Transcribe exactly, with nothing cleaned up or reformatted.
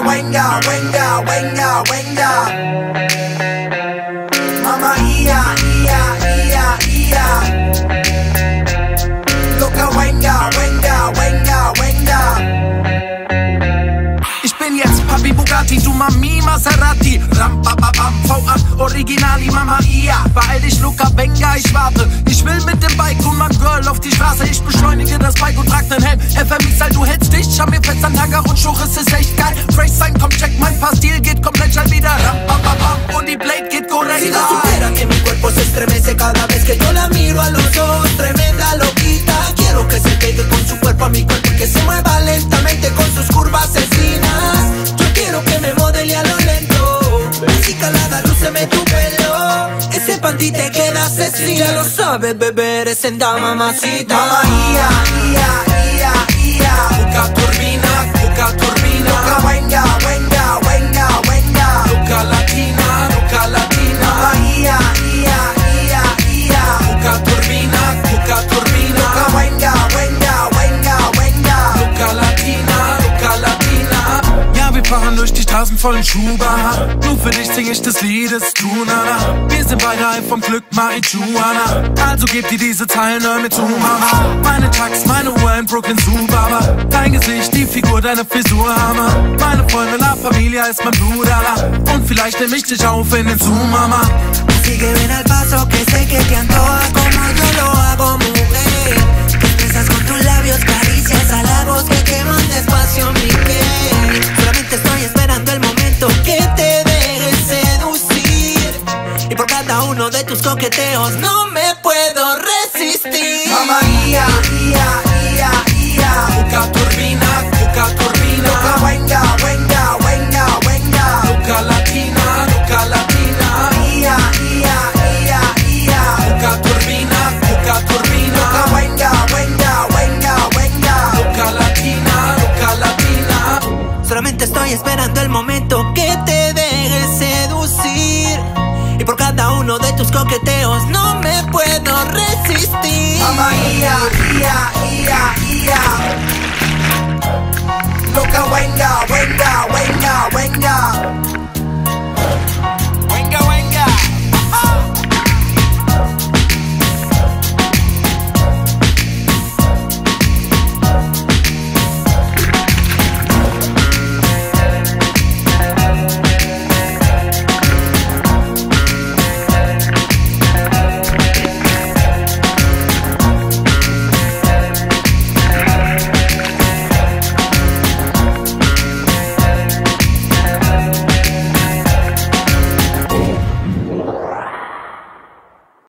venga, venga, venga, venga. Mama, ia, ia, ia, ia. Loca, venga, venga, venga, venga. Ich bin jetzt Papi Bugatti, du Mami Maserati. Ram, ba, ba, bam, V acht, Originali, Mama, ia. Beeil dich, Luca, Venga, ich warte. Ich will mit dem Bike und mein Girl auf die Straße. Ich beschleunige das Bike und trag den Helm. F M X, du hältst dich, schau mir fest an Lager und Schuch, es ist echt geil. Fresh sein, komm, check mein Pastil, geht komplett schnell wieder. Ram, ba, ba, bam, und die Blade geht korrekt. Si no supiera que mi cuerpo se estremece cada vez que yo la miro a los ojos, tremenda loquita. Quiero que se pegue con su cuerpo a mi cuerpo y que se mueva lentamente con sus curvas asesinas. Yo quiero que me modele a lo lento, así calada, lúceme tu pelo. Ese panty te queda asesina. Ya lo sabes, bebé, eres senda mamacita. Mama, ia, ia, ia, ia. Luca turbina, Luca turbina. Loca, venga, venga, venga, venga. Luca latina, Luca latina. Mama, ia, ia, ia, ia. Luca turbina, Luca turbina. Loca, venga, venga, venga, venga. Luca latina, Luca latina. Ja, wir fahren durch die Straßen vollen Schuhbahn. Nur für dich sing ich das Lied, es ist Tunana. Wir sind beide reif vom Glück, Marijuana. Also gib dir diese Zeilen neu mit zu, Mama. Meine Tax, meine Uhr in Brooklyn zu, Baba. Dein Gesicht, die Figur, deine Frisur, Hammer. Meine Freunde, La Familia ist mein Bruder. Und vielleicht nehm ich dich auf in den Zoom, Mama. Sigue bien al paso que sé que te antoja como yo lo hago, mujer. Expresas con tus labios caricias, halagos que queman despacio mi piel. Solamente estoy esperando el momento que te dejes seducir. Y por cada uno de tus coqueteos no me puedo resistir. Mama, ia, ia, ia, ia. Luca turbina, Luca turbina. Loca, venga, venga, venga, venga. Luca latina, Luca latina. Ia, ia, ia, ia. Luca turbina, Luca turbina. Loca, venga, venga, venga, venga. Luca latina, Luca latina. Solamente estoy esperando el momento que te dejes seducir. Y por cada uno de tus coqueteos no me puedo resistir. Mama, ia, ia, ia, ia. Loca, venga, venga, venga.